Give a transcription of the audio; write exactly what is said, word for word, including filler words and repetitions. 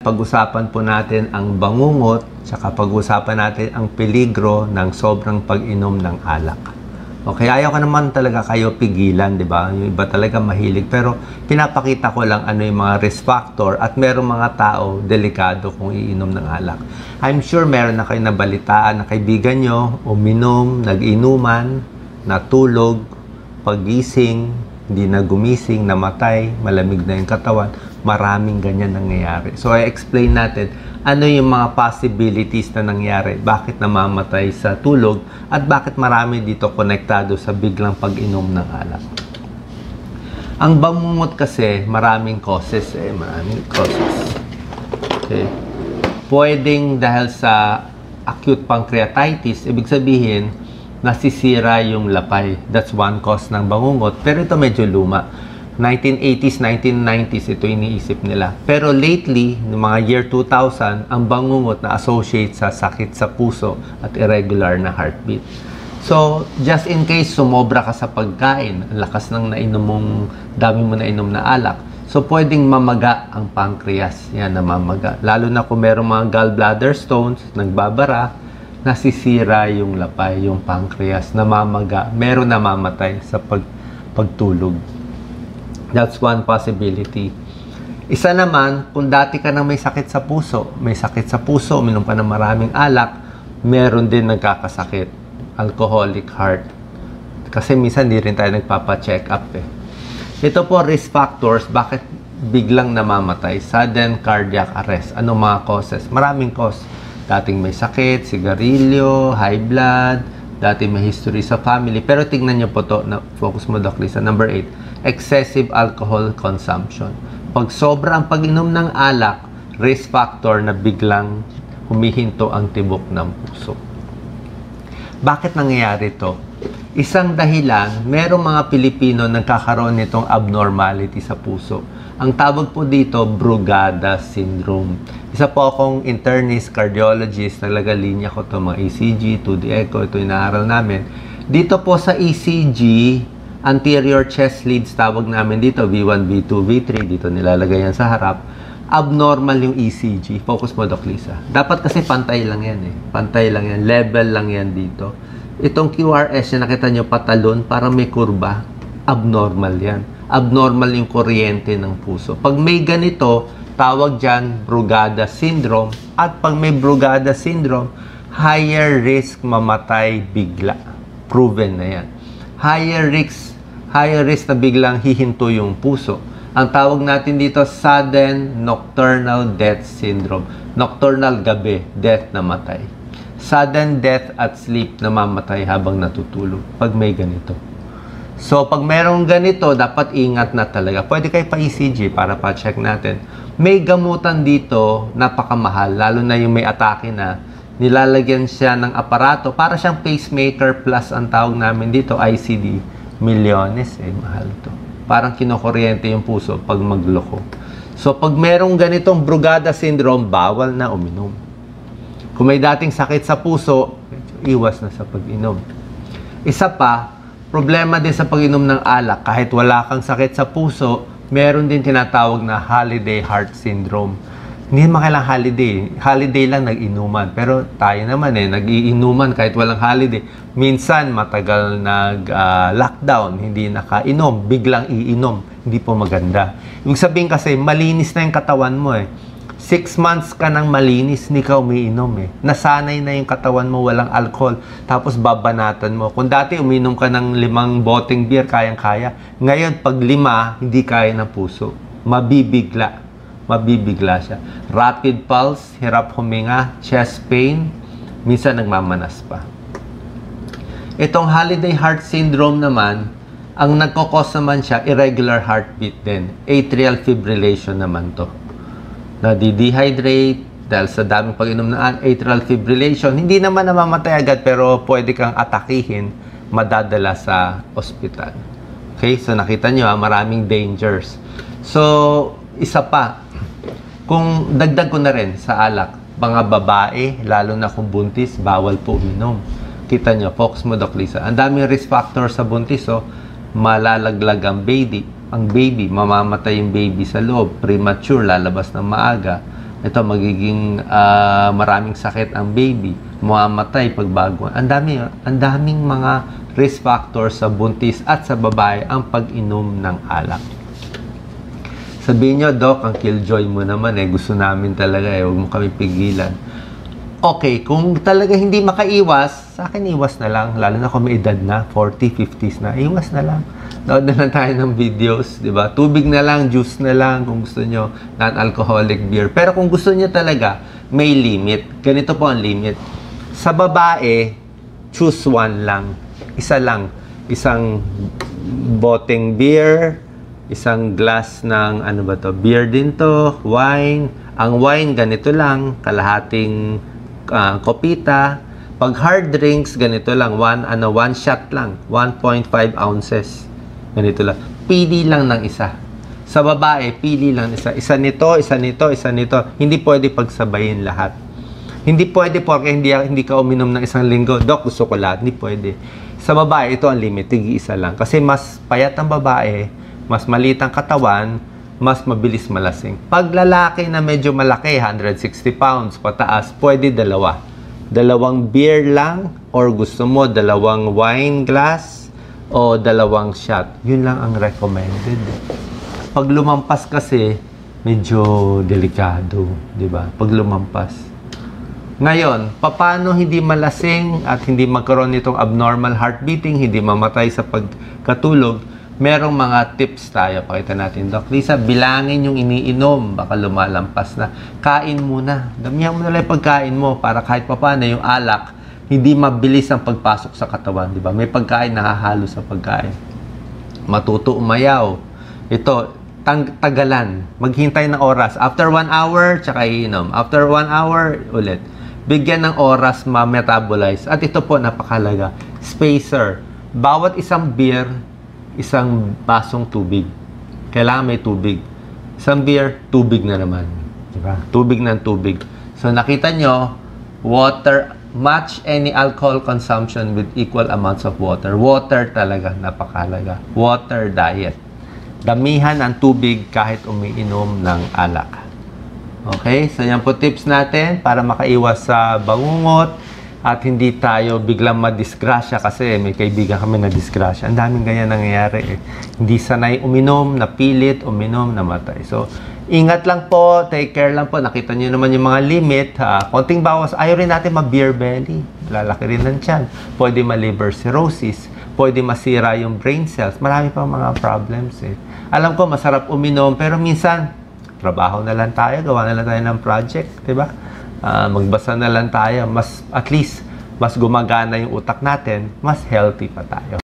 Pag-usapan po natin ang bangungot, saka pag-usapan natin ang peligro ng sobrang pag-inom ng alak. Okay, ayaw ka naman talaga kayo pigilan, di ba? Yung iba talaga mahilig. Pero pinapakita ko lang ano yung mga risk factor at merong mga tao delikado kung iinom ng alak. I'm sure meron na kayo nabalitaan na kaibigan nyo, uminom, nag-inuman, natulog, pagising, hindi na gumising, namatay, malamig na yung katawan. Maraming ganyan nangyayari. So, i-explain natin ano yung mga possibilities na nangyari, bakit namamatay sa tulog, at bakit marami dito konektado sa biglang pag-inom ng alak. Ang bangungot kasi, maraming causes eh, maraming causes. Okay. Pwedeng dahil sa acute pancreatitis, ibig sabihin, nasisira yung lapay. That's one cause ng bangungot. Pero ito medyo luma. nineteen eighties, nineteen nineties, ito iniisip nila. Pero lately, noong mga year two thousand, ang bangungot na associate sa sakit sa puso at irregular na heartbeat. So, just in case sumobra ka sa pagkain, ang lakas ng nainom mong, dami mo nainom na alak, so pwedeng mamaga ang pancreas. Yan, namamaga. Lalo na kung merong mga gallbladder stones, nagbabara, nasisira yung lapay, yung pancreas, namamaga, meron namamatay sa pag, pagtulog. That's one possibility. Isa naman, kung dati ka nang may sakit sa puso, may sakit sa puso, uminom ka ng maraming alak, meron din nagkakasakit. Alcoholic heart. Kasi minsan di rin tayo nagpapa-check up eh. Ito po, risk factors, bakit biglang namamatay? Sudden cardiac arrest. Ano mga causes? Maraming cause. Dating may sakit, sigarilyo, high blood, dating may history sa family. Pero tingnan nyo po to, na focus mo Doc Lisa, number eight. Excessive alcohol consumption. Pag sobra ang pag-inom ng alak, risk factor na biglang humihinto ang tibok ng puso. Bakit nangyayari ito? Isang dahilan, merong mga Pilipino nagkakaroon nitong abnormality sa puso. Ang tawag po dito, Brugada syndrome. Isa po akong internist, cardiologist, talaga linya ko ito, mga E C G, two D echo, ito inaaral namin. Dito po sa E C G, anterior chest leads, tawag namin dito, V one, V two, V three, dito nilalagay yan sa harap. Abnormal yung E C G. Focus mo, Doc Lisa. Dapat kasi pantay lang yan eh. Pantay lang yan. Level lang yan dito. Itong Q R S na nakita nyo patalon, parang may kurba. Abnormal yan. Abnormal yung kuryente ng puso. Pag may ganito, tawag dyan Brugada syndrome. At pag may Brugada syndrome, higher risk mamatay bigla. Proven na yan. Higher risk, higher risk na biglang hihinto yung puso. Ang tawag natin dito, sudden nocturnal death syndrome. Nocturnal gabi, death na matay. Sudden death at sleep na mamatay habang natutulog pag may ganito. So, pag merong ganito, dapat ingat na talaga. Pwede kayo pa-E C G para pa-check natin. May gamutan dito, napakamahal, lalo na yung may atake na, nilalagyan siya ng aparato, para siyang pacemaker plus ang tawag namin dito, I C D. Milyones, eh, mahal to. Parang kinukuryente yung puso pag magloko. So, pag merong ganitong Brugada syndrome, bawal na uminom. Kung may dating sakit sa puso, iwas na sa pag-inom. Isa pa, problema din sa pag-inom ng alak, kahit wala kang sakit sa puso, meron din tinatawag na holiday heart syndrome. Hindi naman kailang holiday. Holiday lang nag-inuman. Pero tayo naman eh, nag-iinuman kahit walang holiday. Minsan, matagal nag-lockdown, uh, hindi nakainom, biglang iinom. Hindi po maganda. Ibig sabihin kasi, malinis na yung katawan mo eh. Six months ka nang malinis, hindi ka umiinom eh. Nasanay na yung katawan mo, walang alcohol. Tapos babanatan mo. Kung dati uminom ka ng limang boteng beer, kayang-kaya. Ngayon, pag lima, hindi kaya ng puso. Mabibigla. Mabibigla siya. Rapid pulse, hirap huminga, chest pain, minsan nagmamanas pa. Itong holiday heart syndrome naman, ang nagkakos naman siya, irregular heartbeat din. Atrial fibrillation naman to. Nadi-dehydrate dahil sa daming pag-inom ng atrial fibrillation. Hindi naman namamatay agad pero pwede kang atakihin, madadala sa ospital. Okay? So nakita nyo ha, maraming dangers. So, isa pa, kung dagdag ko na rin sa alak, mga babae, lalo na kung buntis, bawal po uminom. Kita nyo, focus mo Doc Lisa. Ang daming risk factor sa buntis, oh, malalaglag ang baby. Ang baby, mamamatay yung baby sa loob. Premature, lalabas ng maaga. Ito, magiging uh, maraming sakit ang baby. Mamamatay pagbago. Ang dami, ang daming mga risk factors sa buntis at sa babae ang pag-inom ng alak. Sabihin nyo, Doc, ang killjoy mo naman eh. Gusto namin talaga eh. Huwag mo kami pigilan. Okay, kung talaga hindi makaiwas, sa akin iwas na lang. Lalo na kung may edad na, forty, fifties na, iwas na lang. Nood na lang tayo ng videos, di ba? Tubig na lang, juice na lang kung gusto nyo, non-alcoholic beer. Pero kung gusto nyo talaga, may limit. Ganito po ang limit. Sa babae, choose one lang. Isa lang. Isang boteng beer, isang glass ng, ano ba to, beer din to, wine. Ang wine, ganito lang, kalahating uh, kopita. Pag hard drinks, ganito lang, one, ano, one shot lang, one point five ounces. Ganito lang. Pili lang ng isa. Sa babae, pili lang isa. Isa nito, isa nito, isa nito. Hindi pwede pagsabayin lahat. Hindi pwede porque hindi, hindi ka uminom ng isang linggo. Dok, gusto ko lahat. Hindi pwede. Sa babae, ito ang limit. Tigi isa lang. Kasi mas payat ang babae, mas maliit ang katawan, mas mabilis malasing. Pag lalaki na medyo malaki, one hundred sixty pounds pataas, pwede dalawa. Dalawang beer lang or gusto mo dalawang wine glass o dalawang shot. Yun lang ang recommended. Pag lumampas kasi, medyo delikado, di ba? Pag lumampas. Ngayon, paano hindi malasing at hindi magkaroon nitong abnormal heart beating, hindi mamatay sa pagkatulog? Merong mga tips tayo. Pakita natin, Doc Lisa, bilangin yung iniinom. Baka lumalampas na. Kain muna. Damihan mo na lang yung pagkain mo para kahit papaano yung alak, hindi mabilis ang pagpasok sa katawan, di ba? May pagkain nakahalo sa pagkain. Matuto umayaw. Ito, tang tagalan. Maghintay ng oras. After one hour, tsaka iinom. After one hour, ulit. Bigyan ng oras ma-metabolize. At ito po, napakalaga. Spacer. Bawat isang beer, isang basong tubig. Kailangan may tubig. Isang beer, tubig na naman. Di ba? Tubig ng tubig. So, nakita nyo, water, match any alcohol consumption with equal amounts of water. Water talaga, napakalaga. Water diet. Damihan ang tubig kahit umiinom ng alak. Okay? So, yan po tips natin para makaiwas sa bangungot at hindi tayo biglang madisgrasya kasi may kaibigan kami na disgrasya. Ang daming ganyan nangyayari eh. Hindi sanay uminom, napilit, uminom, namatay. So, ingat lang po, take care lang po. Nakita niyo naman yung mga limit. Ha? Konting bawas. Ayaw rin natin ma-beer belly. Lalaki rin ng tiyan. Pwede ma-liver cirrhosis. Pwede masira yung brain cells. Marami pang mga problems eh. Alam ko, masarap uminom. Pero minsan, trabaho na lang tayo. Gawa na lang tayo ng project. Diba? Uh, magbasa na lang tayo. Mas, at least, mas gumagana yung utak natin. Mas healthy pa tayo.